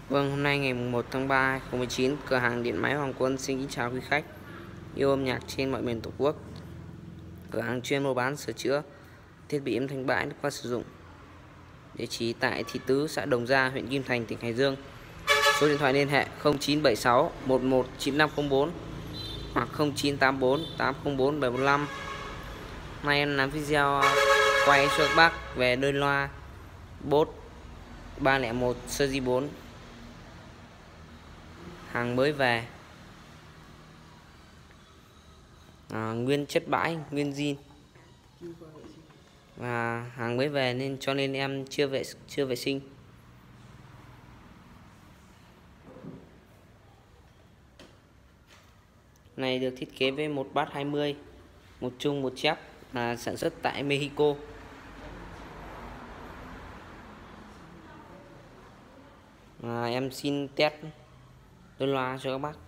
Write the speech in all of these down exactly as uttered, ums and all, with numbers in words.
Vâng, hôm nay ngày một tháng ba năm hai nghìn không trăm mười chín, cửa hàng điện máy Hoàng Quân xin kính chào quý khách yêu âm nhạc trên mọi miền Tổ quốc. Cửa hàng chuyên mua bán sửa chữa thiết bị âm thanh bãi nước qua sử dụng. Địa chỉ tại Thị Tứ, xã Đồng Gia, huyện Kim Thành, tỉnh Hải Dương. Số điện thoại liên hệ không chín bảy sáu một một chín năm không bốn hoặc không chín tám bốn tám không bốn bảy bốn năm. Nay em làm video quay cho các bác về đôi loa Bose ba không một Series bốn, hàng mới về, à, nguyên chất bãi, nguyên zin, và hàng mới về nên cho nên em chưa vệ chưa vệ sinh. Này được thiết kế với một bass hai mươi, một chung một chép, là sản xuất tại Mexico. À, em xin test đôi loa cho các bác.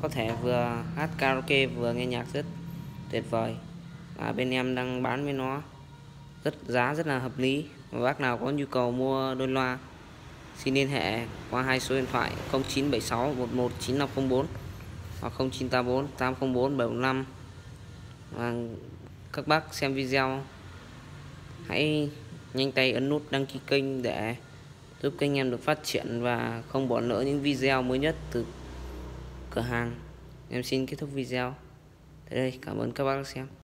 có thể vừa hát karaoke vừa nghe nhạc rất tuyệt vời. Và bên em đang bán với nó rất giá rất là hợp lý. Và bác nào có nhu cầu mua đôi loa xin liên hệ qua hai số điện thoại không chín bảy sáu một một chín năm không bốn hoặc không chín tám bốn tám không bốn bảy bốn năm. Và các bác xem video hãy nhanh tay ấn nút đăng ký kênh để giúp kênh em được phát triển và không bỏ lỡ những video mới nhất từ cửa hàng. Em xin kết thúc video tại đây. Cảm ơn các bác đã xem.